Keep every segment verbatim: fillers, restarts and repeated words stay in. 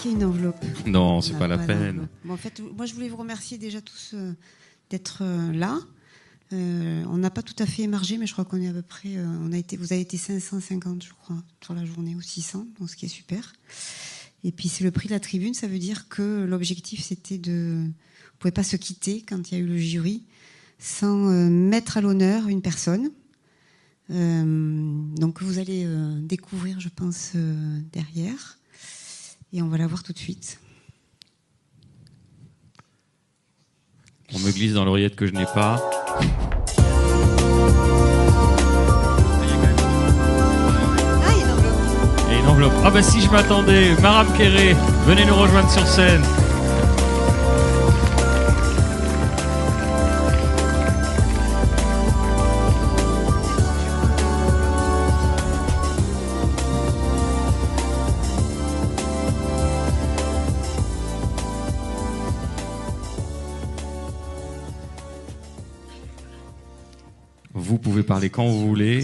fait une enveloppe. Non, c'est pas la peine. Bon, en fait, moi, je voulais vous remercier déjà tous euh, d'être euh, là. Euh, on n'a pas tout à fait émargé, mais je crois qu'on est à peu près. Euh, on a été, vous avez été cinq cent cinquante, je crois, sur la journée, ou six cents, donc ce qui est super. Et puis c'est le prix de la tribune, ça veut dire que l'objectif c'était de. Vous pouvez pas se quitter quand il y a eu le jury sans euh, mettre à l'honneur une personne. Euh, donc vous allez euh, découvrir, je pense, euh, derrière, et on va la voir tout de suite. On me glisse dans l'oreillette que je n'ai pas. Ah, il y a une enveloppe. Et une enveloppe. Ah bah si je m'attendais. Maram Kéré, venez nous rejoindre sur scène. Vous pouvez parler quand vous voulez.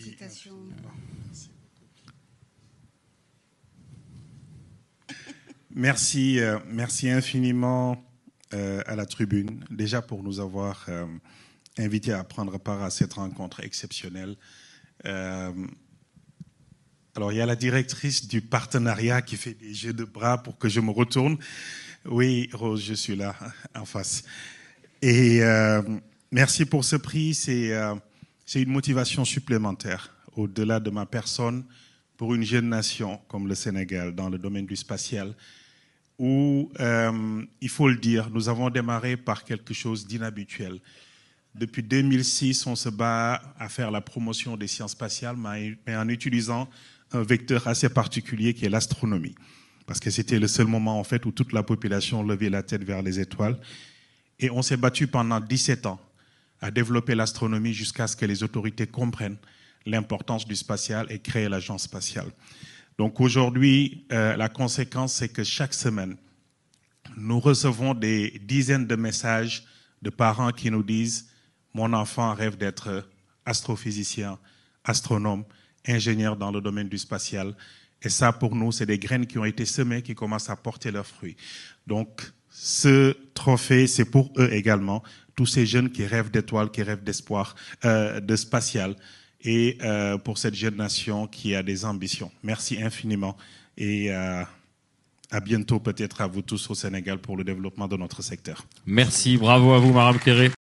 Merci, euh, merci infiniment euh, à la tribune, déjà pour nous avoir euh, invités à prendre part à cette rencontre exceptionnelle. Euh, alors, il y a la directrice du partenariat qui fait des jeux de bras pour que je me retourne. Oui, Rose, je suis là, en face. Et euh, merci pour ce prix, c'est euh, c'est une motivation supplémentaire, au-delà de ma personne, pour une jeune nation comme le Sénégal, dans le domaine du spatial, où, euh, il faut le dire, nous avons démarré par quelque chose d'inhabituel. Depuis deux mille six, on se bat à faire la promotion des sciences spatiales, mais en utilisant un vecteur assez particulier qui est l'astronomie. Parce que c'était le seul moment, en fait, où toute la population levait la tête vers les étoiles. Et on s'est battu pendant dix-sept ans à développer l'astronomie jusqu'à ce que les autorités comprennent l'importance du spatial et créer l'agence spatiale. Donc aujourd'hui, euh, la conséquence, c'est que chaque semaine, nous recevons des dizaines de messages de parents qui nous disent « Mon enfant rêve d'être astrophysicien, astronome, ingénieur dans le domaine du spatial. » Et ça, pour nous, c'est des graines qui ont été semées, qui commencent à porter leurs fruits. Donc, ce trophée, c'est pour eux également, tous ces jeunes qui rêvent d'étoiles, qui rêvent d'espoir, euh, de spatial, et euh, pour cette jeune nation qui a des ambitions. Merci infiniment et euh, à bientôt peut-être à vous tous au Sénégal pour le développement de notre secteur. Merci, bravo à vous, Maram Kéré.